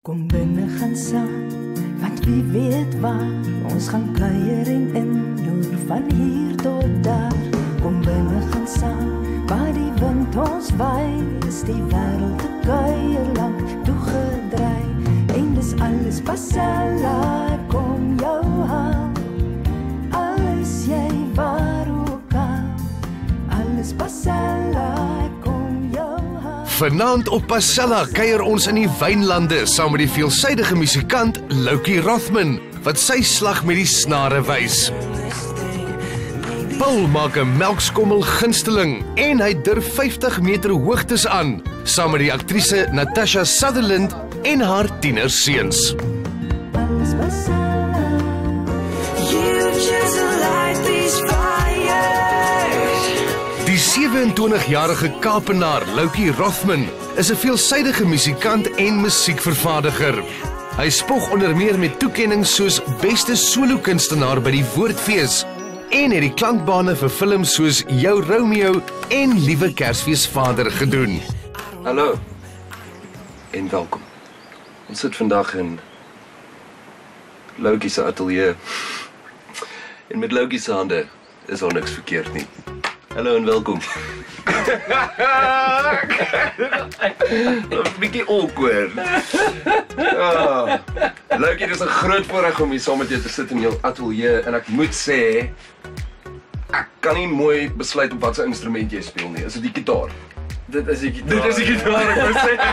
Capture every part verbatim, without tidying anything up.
Kom binne gaan saam, want wie weet waar ons gaan kuier en inloer van hier tot daar. Kom binne gaan saam, waar die wind ons waai, is die wêreld te kuier lank toegedraai. En dis alles Pasella, kom jou haal, alles jy waar ook al, alles Pasella, kom jou haal. Vanaand op Pasella kuier ons in die wynlande saam met die veelsidige musikant Loukie Rothman, wat sy slag met die snare wys. Paul maak 'n melkskommel gunsteling en hy durf vyftig meter hoogtes aan, saam met die aktrise Natasha Sutherland en haar tienerseuns. Die sewe-en-twintig-jarige Kaapenaar Loukie Rothman is 'n veelsidige musikant en musiekvervaardiger. Hy spog onder meer met toekennings soos beste solo-kunstenaar by die Woordfees en het die klankbane vir films soos Jou Romeo en Liewe Kersfeesvader gedoen. Hallo en welkom. Ons sit vandag in Loukie se ateljee. En met Loukie se hande is al niks verkeerd nie. Hallo en welkom. Een bietjie awkward. Oh. Loukie, dit is 'n groot voorreg om hier saam met jou te sit in jou ateljee en ek moet sê ek kan nie mooi besluit op wat se instrument jy speel nie. Is dit die gitaar? Dit is die gitaar. Dit is die gitaar, ek moet sê.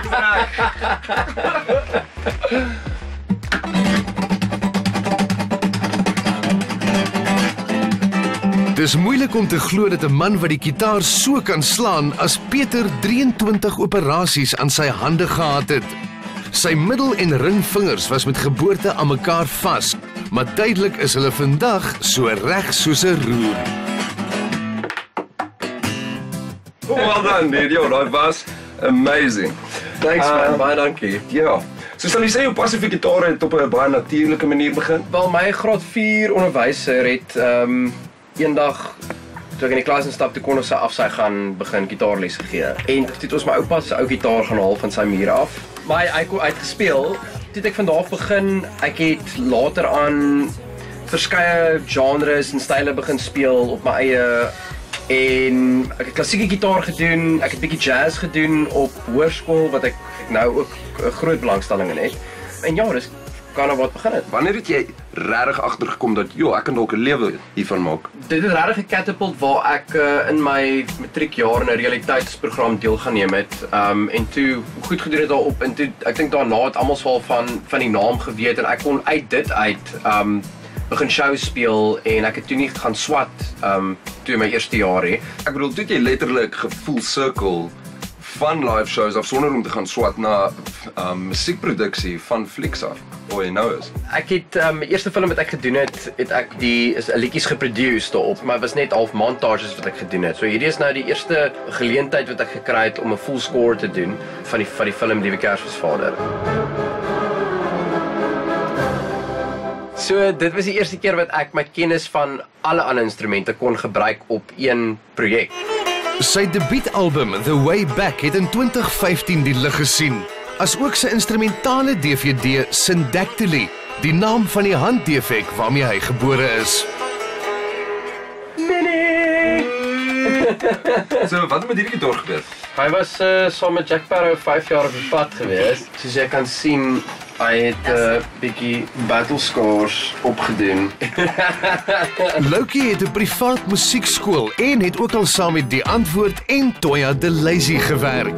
Dis moeilik om te glo dat 'n man wat die gitaar so kan slaan as Peter drieëntwintig operasies aan sy hande gehad het. Sy middel- en ringvingers was met geboorte aan mekaar vas, maar duidelik is hulle vandag so reg soos 'n roer. Well done, dude. Yo, dat was amazing. Thanks man, Uh, baie dankie. Ja. So sal jy sê jou passie vir gitaar het op 'n baie natuurlike manier begin? Wel, my graad vier onderwyser het um, eendag, toe ek in die klas instap, toe kon ons sy af sy gaan begin gitaarles gee. En toe het ons my oupa se ou gitaar gaan haal van sy muur af. Maar hy, hy, hy het gespeel. Toe het ek van daar af begin. Ek het later aan verskeie genres en style begin speel op my eie. En ek het klassieke gitaar gedoen, ek het bietjie jazz gedoen op hoërskool wat ek nou ook 'n groot belangstelling in het. En ja, dis kan nou wat begin het. Wanneer het jy regtig agtergekom dat joh, ek kan dalk 'n lewe hiervan maak? Dit het regtig gecatapult waar ek uh, in my matriekjaar in 'n realiteitsprogram deelgeneem het. Um en toe goed gedoen het daarop en toe ek dink daarna het almal swaal van van die naam geweet en ek kon uit dit uit um begin shows speel en ek het toe nie gaan swat um toe in my eerste jaar hè. Ek bedoel, toe het jy letterlik gevoel sirkel van live shows af sonder om te gaan swat na um, musiekproduksie van flieks af, waar jy nou is. Ek het um eerste film wat ek gedoen het, het ek die is liedjies geproduce daarop, maar het was net half montages wat ek gedoen het. So hierdie is nou die eerste geleentheid wat ek gekry het om 'n full score te doen van die van die film Liewe Kersfeesvader. So dit was die eerste keer wat ek my kennis van alle ander instrumente kon gebruik op een projek. Sy debuutalbum The Way Back het in twintig vyftien die lig gesien, as ook sy instrumentale D V D Syndactyly, die naam van die handdefek waarmee hy gebore is. Minnie! So, wat het met hierdie gitaar gebeur? Hy was uh, saam met Jack Sparrow vyf jaar op die pad gewees. Soos jy kan sien, hy het 'n uh, bietjie battle scars opgedoen. Loukie het 'n privaat musiekskool en het ook al saam met Die Antwoord en Toya de Lazy gewerk.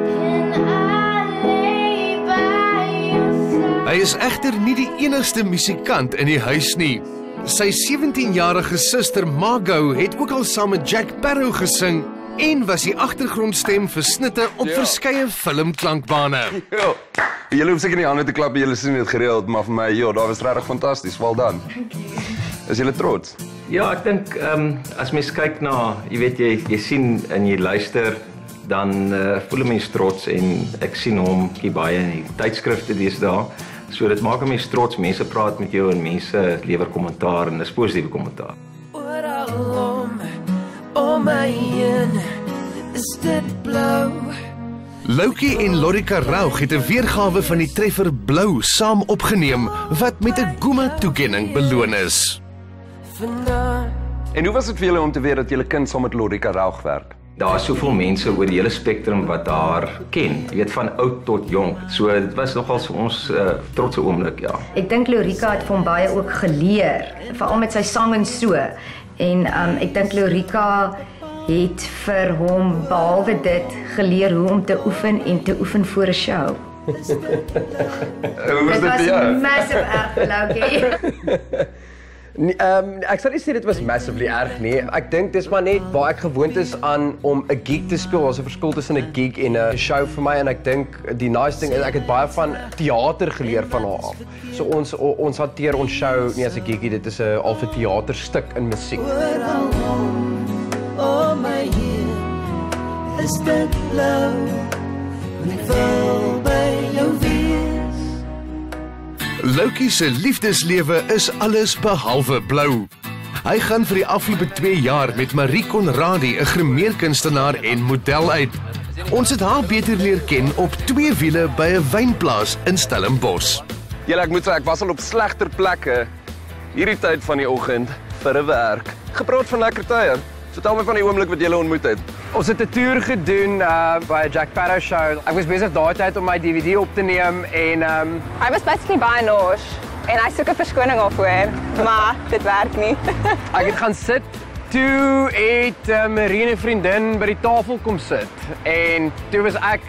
Hy is egter nie die enigste musikant in die huis nie. Sy sewentienjarige suster Margot het ook al saam met Jack Sparrow gesing en was die agtergrondstem vir snitte op Ja. verskeie filmklankbane. Ja. Julle hoef seker nie hande te klap, julle sien dit gereeld, maar vir my, ja, daar was regtig fantasties. Wel dan. Is julle trots? Ja, ek dink um, as mens kyk na, jy weet jy jy sien en jy luister, dan uh, voel 'n mens trots en ek sien hom baie in die tydskrifte deesdae. So dit maak 'n mens trots, mense praat met jou en mense lewer kommentaar en dis positiewe kommentaar. Oral om, om my heen is dit blou. Loukie en Lorika Raug het 'n weergawe van die treffer Blou saam opgeneem wat met 'n Guma-toekenning beloon is. En hoe was dit vir julle om te weet dat julle kind saam met Lorika Raug werk? Daar is soveel mense oor die hele spektrum wat haar ken, jy weet van oud tot jonk. So dit was nogal vir ons 'n uh, trotse oomblik, ja. Ek dink Lorika het vir hom baie ook geleer, veral met sy sang en so. En um, ek dink Lorika het vir hom behalwe dit geleer hoe om te oefen en te oefen voor 'n show. Hoe was dit Dit vir was jou? massive erg vir Loukie. Nee, um, ek sal nie sê dit was massively erg nie. Ek dink dis maar net waar ek gewoond is aan om 'n gig te speel. Daar's 'n verskil tussen 'n gig en 'n show vir my en ek dink die nice ding is ek het baie van teater geleer van haar af. So ons o, ons hanteer ons show nie as 'n gigie, dit is 'n half 'n teaterstuk in musiek. Oh my heer, is dit blou, en ek val by jou wees. Loukie se liefdeslewe is alles behalwe blou. Hy gaan vir die afgelope twee jaar met Marie Conradie, 'n grimeerkunstenaar en model uit. Ons het haar beter leer ken op twee wiele by 'n wynplaas in Stellenbosch. Julle, ek moet sê ek was al op slegter plekke hierdie tyd van die oggend vir 'n werk. Gepraat van lekker tye. Vertel my van die oomblik wat julle ontmoet het. Ons het 'n toer gedoen uh, by 'n Jack Sparrow show. Ek was besig daai tyd om my D V D op te neem en um, Hy was basically baie nors en hy soek 'n verskoning daarvoor, maar dit werk nie. ek het gaan sit. Toe het uh, Marie 'n vriendin by die tafel kom sit en toe was ek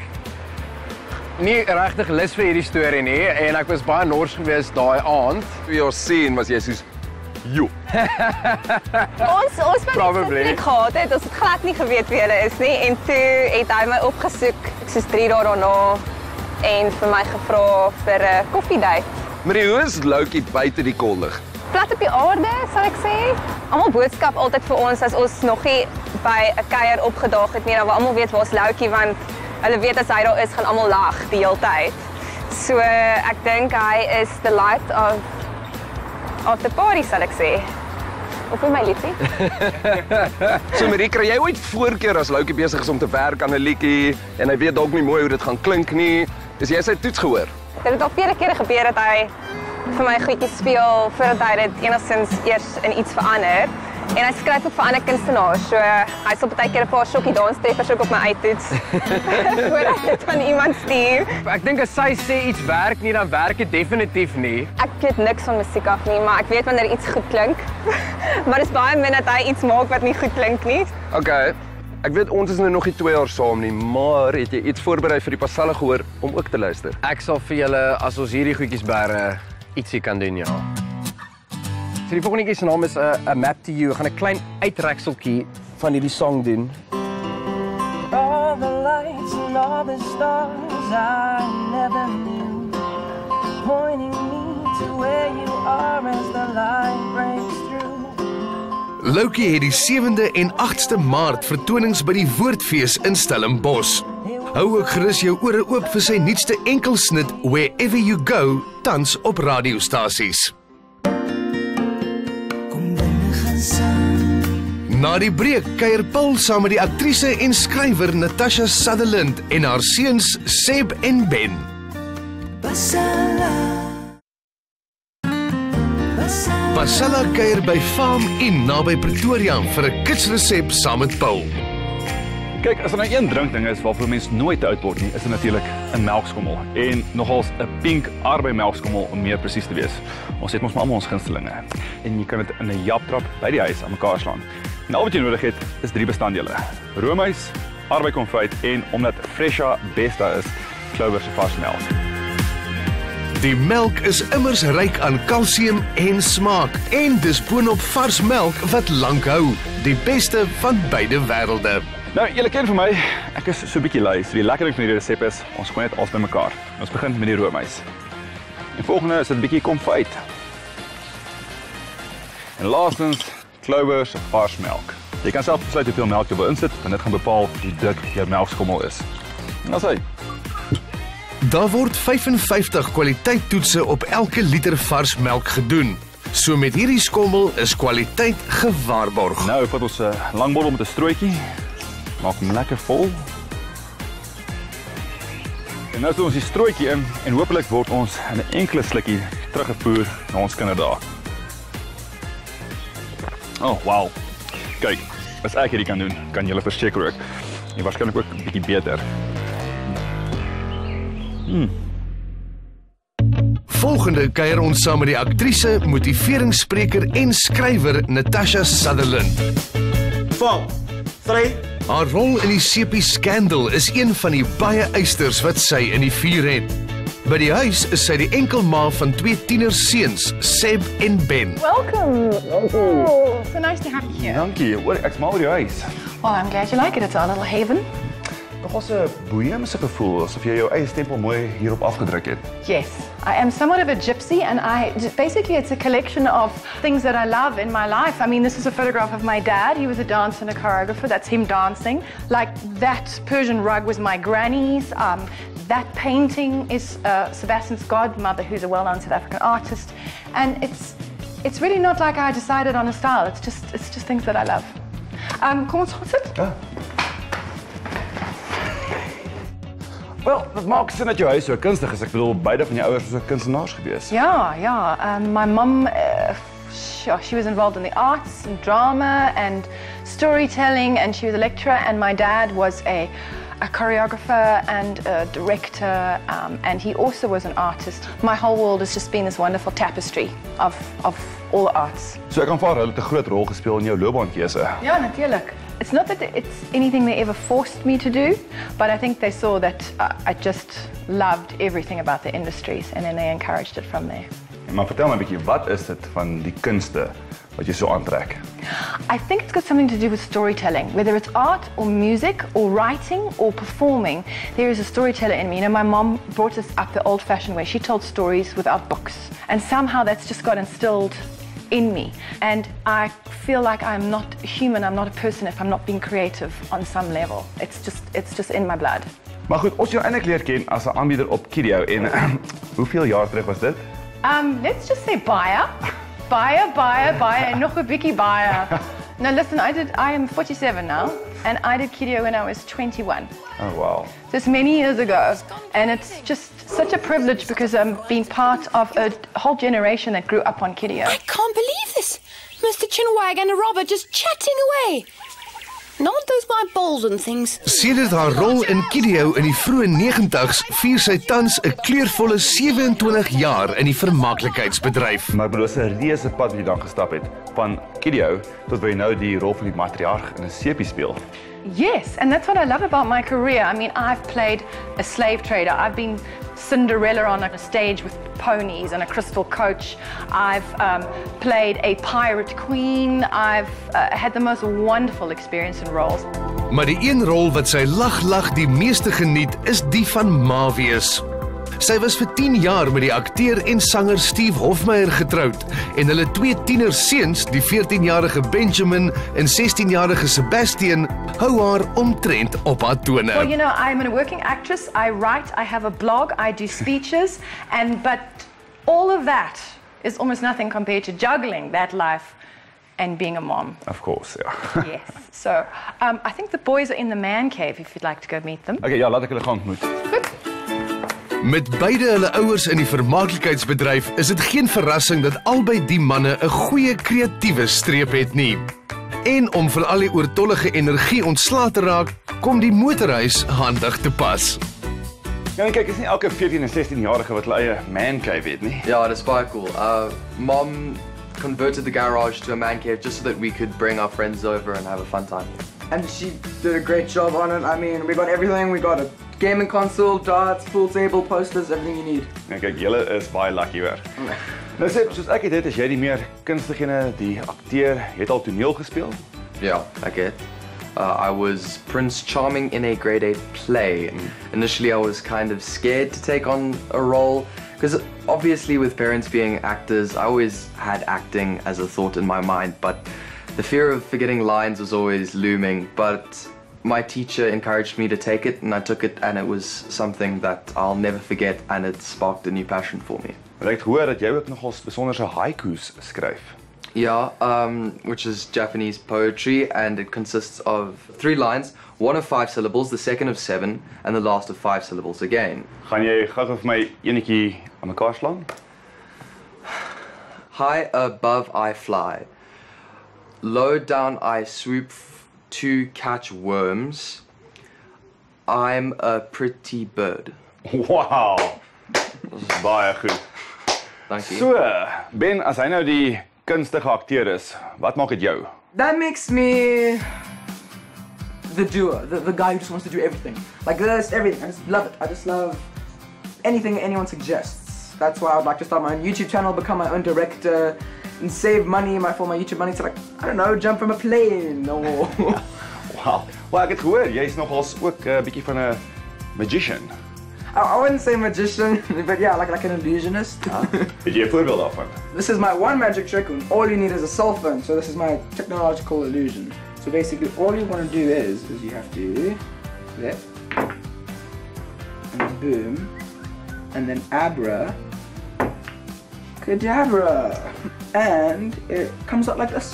nie regtig lus vir hierdie storie nie en ek was baie nors geweest daai aand. Toe jy ons sien, was jy soos jo. ons ons het Probably. nie gehad het, ons het glad nie geweet wie hulle is nie en toe het hy my opgesoek soos drie dae daarna en vir my gevra vir 'n koffiedייט. Marie, hoe is Loukie buite die kollig? Plat op die aarde, sal ek sê. Almal boodskap altyd vir ons as ons nog nie by 'n kuier opgedaag het nie, dan wil almal weet waar's Loukie want hulle weet as hy daar is, gaan almal lag die hele tyd. So ek dink hy is the light of of the party, sal ek sê. Of vir my liefie. So Marie, kry jy ooit voorkeur as Loukie besig is om te werk aan 'n liedjie en hy weet dalk nie mooi hoe dit gaan klink nie? Is jy sy toets gehoor? Dit het al vele kere gebeur dat hy vir my goedjies speel voordat hy dit enigstens eers in iets verander. En hy skryf ook vir ander kunstenaars, so hy sal baie keer 'n paar shokkie danstreffers ook op my uittoets voordat hy dit aan iemand stuur. Ek dink as sy sê iets werk nie, dan werk dit definitief nie. Ek weet niks van musiek af nie, maar ek weet wanneer iets goed klink. Maar dit is baie min dat hy iets maak wat nie goed klink nie. Okay. Ek weet ons is nou nog nie twee jaar saam nie, maar het jy iets voorberei vir die Pasella gehoor om ook te luister? Ek sal vir julle as ons hierdie goedjies bære ietsie kan doen, ja. So die volgende se naam is 'n uh, 'n Map to You. Ek gaan 'n klein uitrekseltjie van hierdie song doen. All the lights and all the stars I never knew, pointing me to where you are as the light breaks through. Loukie het die sewende en agste Maart vertonings by die Woordfees in Stellenbosch. Hou ook gerus jou ore oop vir sy nuutste enkelsnit Wherever You Go, tans op radiostasies. Kom binne gaan saam, Na die breek kuier Paul saam met die aktrise en skrywer Natasha Sutherland en haar seuns Seb en Ben. Pasella. Pasella. Pasella kuier by Farm Inn naby Pretoria vir 'n kitsresep saam met Paul. Kyk, as er nou een drinkding is waarvoor mens nooit te oud word nie, is dit natuurlik 'n melkskommel. En nogals 'n pink arbei melkskommel om meer presies te wees. Ons het mos maar almal ons gunstelinge. En jy kan dit in 'n japtrap by die huis aan mekaar slaan. En al wat jy nodig het, is drie bestanddele: roomys, arbei konfyt en omdat Fresha Besta is, Clover se vars melk. Die melk is immers ryk aan kalsium en smaak en dis boonop vars melk wat lank hou, die beste van beide wêrelde. Nou, julle ken vir my, ek is so 'n bietjie lui, so die lekker ding van hierdie resep is, ons gooi net alles bymekaar. Ons begin met die roomys. En volgende is dit 'n bietjie konfyt. En laastens, Clover se vars melk. Jy kan self besluit hoeveel melk jy wil insit, want dit gaan bepaal hoe dik jou melkskommel is. En dan sê Daar word vyf en vyftig kwaliteittoetse op elke liter vars melk gedoen. So met hierdie skommel is kwaliteit gewaarborg. nou vat ons 'n uh, lang bottel met 'n strootjie. Maak hom lekker vol. En nou is ons die strooitjie in en hopelik word ons in 'n enkele slukkie teruggevoer na ons kinderdae. Oh, wow. Kyk, as ek hierdie kan doen, kan julle verseker ook. En waarskynlik ook 'n bietjie beter. Hmm. Volgende kuier ons saam met die aktrise, motiveringsspreker en skrywer Natasha Sutherland. four, three. Haar rol in die Sepie Scandal is een van die baie eisters wat sy in die vuur het. By die huis is sy die enkelma van twee tienerseuns, Seb en Ben. Welcome. Oh, so nice to have you here. Dankie. Hoor, ek's mal oor jou huis. Well, I'm glad you like it. It's our little haven. Nogals 'n boheemse gevoel, asof jy jou eie stempel mooi hierop afgedruk het. Yes, I am somewhat of a gypsy, and I basically it's a collection of things that I love in my life. I mean, this is a photograph of my dad. He was a dancer and a choreographer. That's him dancing. Like that Persian rug was my granny's. Um, that painting is uh, Sebastian's godmother, who's a well-known South African artist. And it's it's really not like I decided on a style. It's just it's just things that I love. Um, kom ons gaan sit. Ja. Wel, dit maak sin dat jou huis so kunstig is. Ek bedoel, beide van jou ouers was ook kunstenaars gewees. Yeah, yeah. Um, my mum, uh, she, she was involved in the arts and drama and storytelling, and she was a lecturer. And my dad was a, a choreographer and a director, um, and he also was an artist. My whole world has just been this wonderful tapestry of, of all the arts. So ek aanvaar hulle het 'n groot rol gespeel in jou loopbaankeuse. Ja, natuurlijk. It's not that it's anything they ever forced me to do, but I think they saw that uh, I just loved everything about the industries, and then they encouraged it from there. Maar vertel my 'n bietjie, wat is dit van die kunste wat jy so aantrek? I think it's got something to do with storytelling. Whether it's art or music or writing or performing, there is a storyteller in me. You know, my mom brought us up the old-fashioned way. She told stories without books, and somehow that's just got instilled in me, and I feel like I'm not human, I'm not a person if I'm not being creative on some level. It's just it's just in my blood. Maar goed, ons jou eintlik leer ken as 'n aanbieder op Kidio en hoeveel jaar terug was dit? Um, let's just say buyer, buyer, buyer, buyer, en nog 'n bietjie buyer. No, listen, I did. I am forty-seven now, and I did Kidio when I was twenty-one. Oh wow. So it's many years ago, and it's just such a privilege because I'm being part of a whole generation that grew up on Kidio. I can't believe this. Mister Chinwag and Robert just chatting away. Aren't those my Bolden things? Sedert haar rol in Kidio in die vroeë negentigs, vier sy tans 'n kleurvolle sewe-en-twintig jaar in die vermaaklikheidsbedryf. Maar bedoel, 'n reuse pad wat jy dan gestap het, van Kidio tot waar jy nou die rol van die matriarg in 'n sepie speel. Yes, and that's what I love about my career. I mean, I've played a slave trader. I've been Cinderella on a stage with ponies and a crystal coach. I've um, played a pirate queen. I've uh, had the most wonderful experience in roles. Maar die een rol wat sy lag lag die meeste geniet is die van ma wees. Sy was vir tien jaar met die akteur en sanger Steve Hofmeyer getroud en hulle twee tienerseuns, die veertienjarige Benjamin en sestienjarige Sebastian, hou haar omtrent op haar tone. Well, you know, I'm a working actress. I write, I have a blog, I do speeches, and but all of that is almost nothing compared to juggling that life and being a mom. Of course, ja. Yes. So, um, I think the boys are in the man cave if you'd like to go meet them. Okay, ja, laat ek hulle gaan ontmoet. Goed. Met beide hulle ouers in die vermaaklikheidsbedryf is dit geen verrassing dat albei die manne 'n goeie kreatiewe streep het nie. En om van al die oortollige energie ontslae te raak, kom die motorhuis handig te pas. Ja, en kyk, is nie elke veertien en sestien-jarige wat hulle eie man cave het nie. Ja, dis baie cool. Uh, Mom converted the garage to a man cave just so that we could bring our friends over and have a fun time. And she did a great job on it. I mean, we got everything. We got a gaming console, darts, pool table, posters, everything you need. En kyk, julle is baie lucky hoor. Nou sê, soos ek het, is jy die meer kunstigene, die akteur, jy het al toneel gespeel? Ja, ek het. Uh, I was Prince Charming in a grade eight play. Mm. Initially, I was kind of scared to take on a role because obviously with parents being actors, I always had acting as a thought in my mind, but the fear of forgetting lines was always looming. But my teacher encouraged me to take it, and I took it, and it was something that I'll never forget, and it sparked a new passion for me. Ek het gehoor dat jy ook nogals besonderse haikus skryf. Yeah, um, which is Japanese poetry, and it consists of three lines, one of five syllables, the second of seven, and the last of five syllables again. Gaan jy gou vir my enetjie aan mekaar slaan? High above I fly. Low down I swoop to catch worms. I'm a pretty bird. Wow. Baie goed. Dankie. So, Ben, as hy nou die kunstige akteur is, wat maak dit jou? That makes me the doer, the, the guy who just wants to do everything. Like this, everything. I just love it. I just love anything anyone suggests. That's why I would like to start my own YouTube channel, become my own director, and save money my, for my YouTube money to, like, I don't know, jump from a plane or... Wow. Well, ek het gehoor, jy is nogals ook 'n uh, bietjie van 'n magician. I, I wouldn't say magician, but yeah, like like an illusionist. Ah. Het jy 'n voorbeeld daarvan? This is my one magic trick, and all you need is a cell phone. So this is my technological illusion. So basically, all you want to do is, is you have to, that, and boom, and then abra, cadabra, and it comes out like this.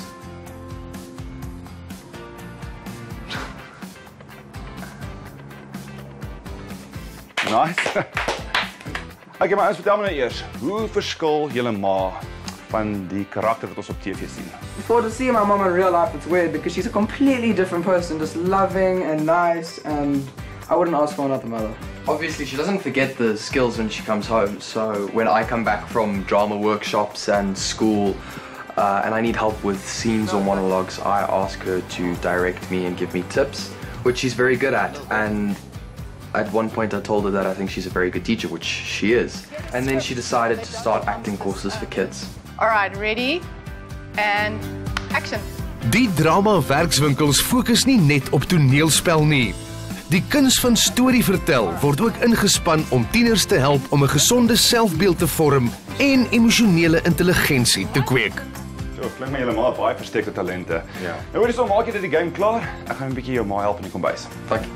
Nice. Okay, maar ons vertel my nou eers, hoe verskil julle ma van die karakter wat ons op T V sien? Before to see my mom in real life, it's weird because she's a completely different person, just loving and nice, and I wouldn't ask for another mother. Obviously, she doesn't forget the skills when she comes home, so when I come back from drama workshops and school, uh, and I need help with scenes or monologues, I ask her to direct me and give me tips, which she's very good at, and at one point I told her that I think she's a very good teacher, which she is. And then she decided to start acting courses for kids. All right, ready? And action. Die drama werkswinkels fokus nie net op toneelspel nie. Die kuns van storie vertel word ook ingespan om tieners te help om 'n gesonde selfbeeld te vorm en emosionele intelligensie te kweek. So, klink my julle ma baie versteekte talente. Ja. Nou hoor jy so, maak jy dit die game klaar? Ek gaan 'n bietjie jou ma help in die kombuis. Dankie.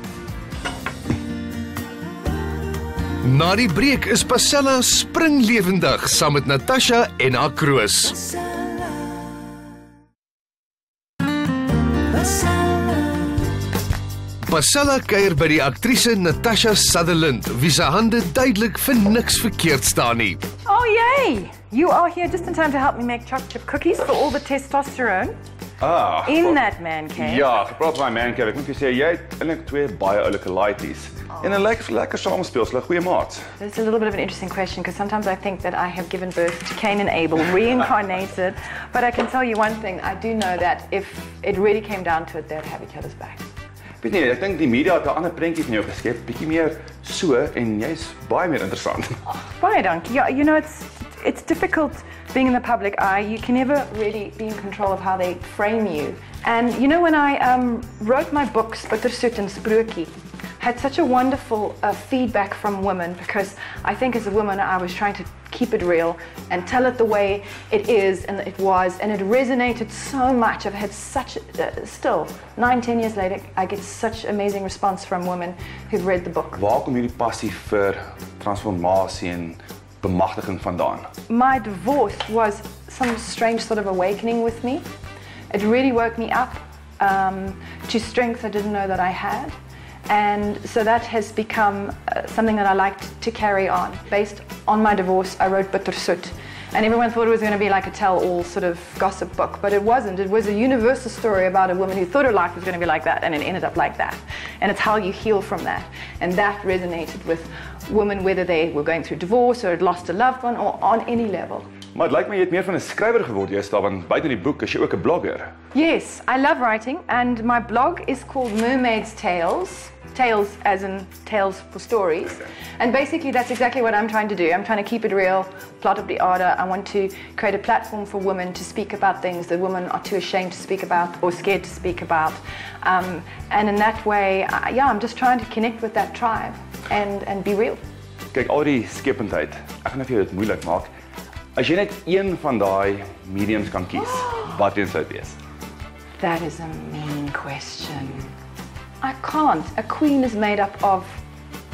Na die breek is Pasella springlewendig saam met Natasha en haar kroos. Pasella kuier by die aktrise Natasha Sutherland, wie se hande duidelik vir niks verkeerd staan nie. Oh, yay! You are here just in time to help me make chocolate chip cookies for all the testosterone Ah. in that man cave. Ja, gepraat van my man cave. Ek moet vir jou sê jy het eintlik twee baie oulike laities. En 'n lekker lekker samespeel, so 'n goeie maat. It's a little bit of an interesting question because sometimes I think that I have given birth to Cain and Abel, reincarnated. But I can tell you one thing, I do know that if it really came down to it, they'd have each other's back. Weet nie, ek dink die media het 'n ander prentjie van jou geskep, bietjie meer so en jy's baie meer interessant. Baie dankie. Yeah, you know, it's it's difficult being in the public eye. You can never really be in control of how they frame you. And you know, when I um, wrote my books, Bittersoet and Sprokie, had such a wonderful uh, feedback from women because I think as a woman I was trying to keep it real and tell it the way it is and it was, and it resonated so much. I've had such, uh, still, nine, ten years later, I get such amazing response from women who've read the book. Waar kom hierdie passie vir transformasie en bemagtiging vandaan? My divorce was some strange sort of awakening with me. It really woke me up um, to strength I didn't know that I had. And so that has become uh, something that I liked to carry on. Based on my divorce, I wrote Bittersoet. And everyone thought it was going to be like a tell-all sort of gossip book, but it wasn't. It was a universal story about a woman who thought her life was going to be like that, and it ended up like that. And it's how you heal from that. And that resonated with women, whether they were going through divorce or had lost a loved one or on any level. Maar het lyk my jy het meer van 'n skrywer geword, jy is daar, want buite die boek is jy ook 'n blogger. Yes, I love writing, and my blog is called Mermaid's Tales. Tales as in tales for stories. And basically that's exactly what I'm trying to do. I'm trying to keep it real, plot up the order. I want to create a platform for women to speak about things that women are too ashamed to speak about or scared to speak about. Um, and in that way, I, yeah, I'm just trying to connect with that tribe and, and be real. Kyk, al die skependheid, ek gaan vir jou dit moeilik maak. As jy net een van daai mediums kan kies, wat een sou dit wees? That is a mean question. I can't. A queen is made up of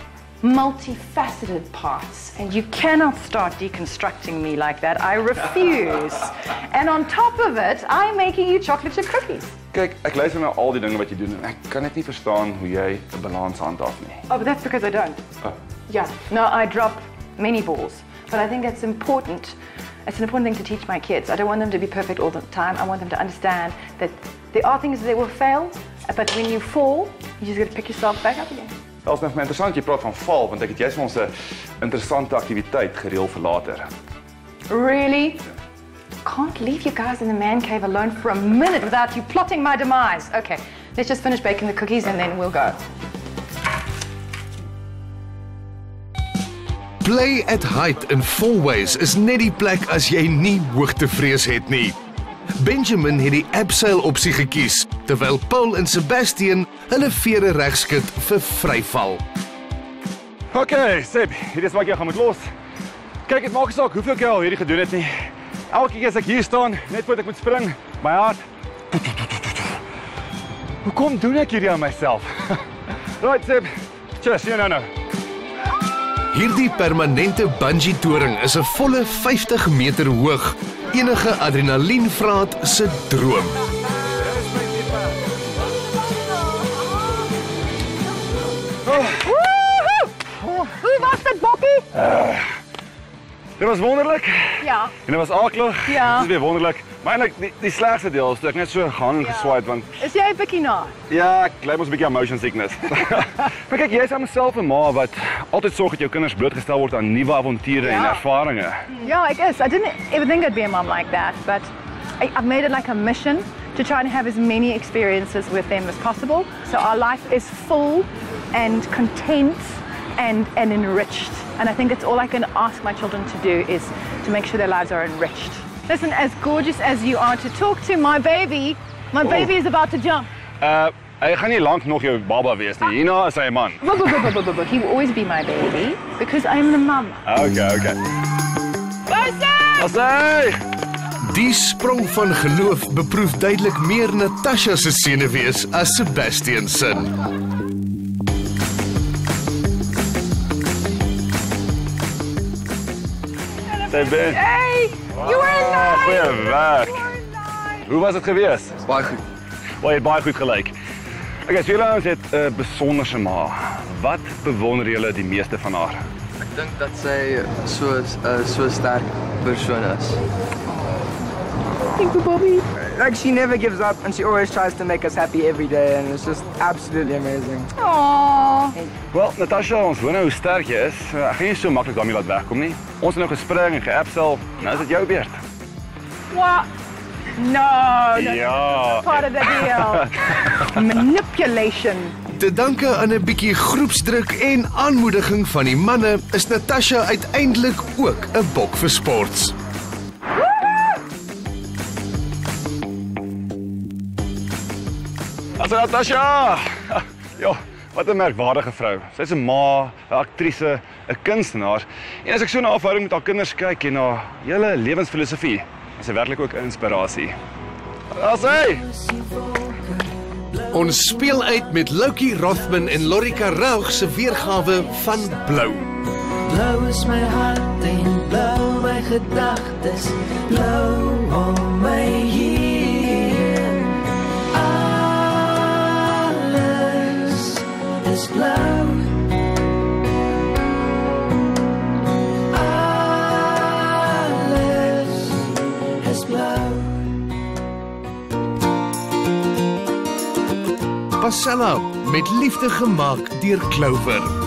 multifaceted parts, and you cannot start deconstructing me like that. I refuse. And on top of it, I'm making you chocolate chip cookies. Kyk, ek luister na al die dinge wat jy doen en ek kan net nie verstaan hoe jy 'n balans handhaaf nie. Oh, but that's because I don't. Oh. Yeah, no, I drop many balls, but I think it's important. It's an important thing to teach my kids. I don't want them to be perfect all the time. I want them to understand that there are things that will fail, but when you fall, you just got to pick yourself back up again. Dat is net my interessant, jy praat van val, want ek het juist vir ons 'n interessante aktiwiteit gereël vir later. Really? Can't leave you guys in the man cave alone for a minute without you plotting my demise. Okay, let's just finish baking the cookies and then we'll go. Play at Height in Fourways is net die plek as jy nie hoogtevrees het nie. Benjamin het die abseil opsie gekies, terwyl Paul en Sebastian hulle vere regskit vir vryval. Okay, Seb, hierdie is wat jy gaan moet los. Kyk, dit maak nie saak hoeveel keer al hierdie gedoen het nie. Elke keer as ek hier staan, net voordat ek moet spring, my hart. Hoekom doen ek hierdie aan myself? Right, Seb. Cheers, see you now. Hierdie permanente bungee toring is 'n volle vyftig meter hoog. Enige adrenalienvraat se droom. Oh. Hoe was dit, Bokkie? Uh, dit was wonderlik. Ja. En dit was aaklig. Ja. Dit is weer wonderlik. Maar eintlik die, die slegste deel is toe ek net so gaan en geswaai want Is jy 'n bietjie na? ja, ek ly mos 'n bietjie aan motion sickness. Maar kyk, jy's aan myself 'n ma wat altyd sorg dat jou kinders blootgestel word aan nuwe avonture en ervarings. Yeah, I guess. I didn't ever think I'd be a mom like that, but I, I've made it like a mission to try and have as many experiences with them as possible. So our life is full and content and, and enriched. And I think it's all I can ask my children to do is to make sure their lives are enriched. Listen, as gorgeous as you are, to talk to my baby, my Oh. baby is about to jump. Uh, hy gaan nie lank nog jou baba wees nie. Hierna is hy 'n man. He will always be my baby because I'm the mum. Okay, okay. Asai! Die sprong van geloof beproef duidelik meer Natasha se senuwees as Sebastian se. Sy ben. Hey, you were alive! Goeie werk. Hoe was dit gewees? Baie goed. Baie het baie goed gelyk. Okay, so julle ouens het 'n uh, besonderse ma. Wat bewonder julle die meeste van haar? Ek dink dat sy so 'n uh, so sterk persoon is. Thank you, Bobby. Like, she never gives up and she always tries to make us happy every day, and it's just absolutely amazing. Aww. Wel, Natasha, ons hoor nou hoe sterk jy is. Uh, ek gaan nie so maklik daarmee laat wegkom nie. Ons het nou gespring en geabsel. Nou is dit jou beurt. What? No, that's Ja. part of the deal. Manipulation. Te danke aan 'n bietjie groepsdruk en aanmoediging van die manne is Natasha uiteindelik ook 'n bok vir sports. Hallo Natasha! Ja, wat 'n merkwaardige vrou. Sy's 'n ma, 'n aktrise, 'n kunstenaar. En as ek so na haar verhouding met haar kinders kyk en na hele lewensfilosofie, is sy werklik ook 'n inspirasie. Asai! Ons speel uit met Loukie Rothman en Lorika Raug se weergawe van Blou. Blou is my hart en blou my gedagtes, blou om my heen. Alles is blou. Alles is blou. Pasella met liefde gemaak deur Clover.